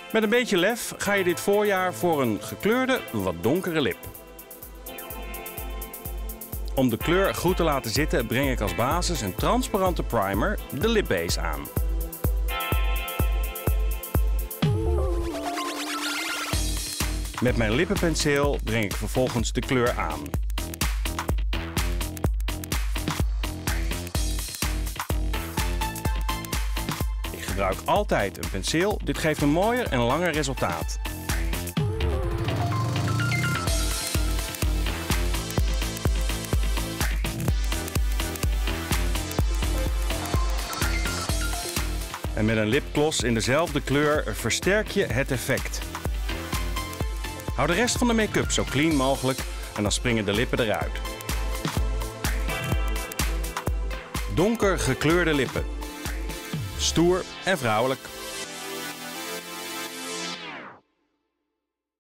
Met een beetje lef ga je dit voorjaar voor een gekleurde, wat donkere lip. Om de kleur goed te laten zitten breng ik als basis een transparante primer, de Lip Base, aan. Met mijn lippenpenseel breng ik vervolgens de kleur aan. Ik gebruik altijd een penseel, dit geeft een mooier en langer resultaat. En met een lipgloss in dezelfde kleur versterk je het effect. Hou de rest van de make-up zo clean mogelijk en dan springen de lippen eruit. Donker gekleurde lippen. Stoer en vrouwelijk.